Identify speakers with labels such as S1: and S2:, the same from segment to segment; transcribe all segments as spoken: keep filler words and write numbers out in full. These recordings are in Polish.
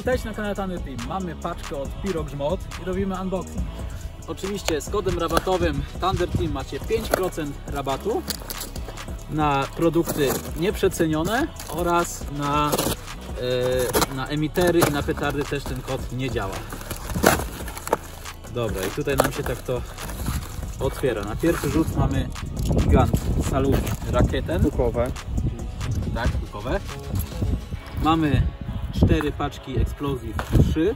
S1: Witajcie na kanale Thunder Team. Mamy paczkę od Pyrox Mod i robimy unboxing. Oczywiście z kodem rabatowym Thunder Team macie pięć procent rabatu na produkty nieprzecenione oraz na, yy, na emitery i na petardy też ten kod nie działa. Dobra, i tutaj nam się tak to otwiera. Na pierwszy rzut mamy gigant Salut Raketen.
S2: Hukowe.
S1: Tak, hukowe. Mamy cztery paczki Explosive trzy.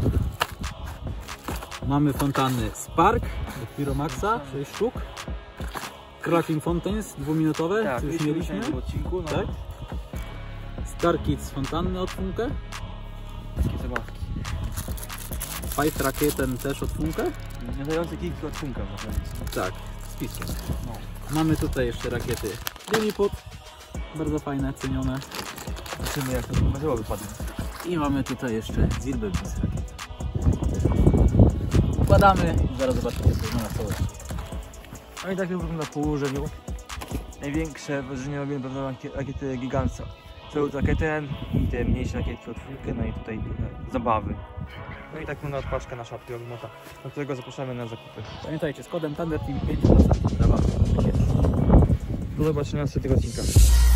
S1: Mamy fontanny Spark od Pyromaxa, sześć sztuk. Cracking Fountains dwuminutowe,
S2: Tak,
S1: co już mieliśmy.
S2: w odcinku, no.
S1: Tak. Star Kids fontanny od Funke.
S2: Takie zabawki.
S1: Five Raketen też od Funke.
S2: Nadające kilki od Funka.
S1: Tak, z piskiem.
S2: No.
S1: Mamy tutaj jeszcze rakiety Lilliput. Bardzo fajne, cenione.
S2: Zobaczymy, jak to materiał wypadnie.
S1: I mamy tutaj jeszcze Zilberbeast rakiet. Układamy i zaraz zobaczycie, co wygląda w całości.
S2: No i tak to wygląda po ułożeniu. Największe wrażenie robimy pewno rakiety Gigantsa. Salut Raketen i te mniejsze rakietki od Funke, no i tutaj zabawy. No i tak wygląda paczka nasza od Pyroxa, do którego zapraszamy na zakupy.
S1: Pamiętajcie, z kodem Thunder Team pięć procent rabatu.
S2: Do zobaczenia następnego odcinka.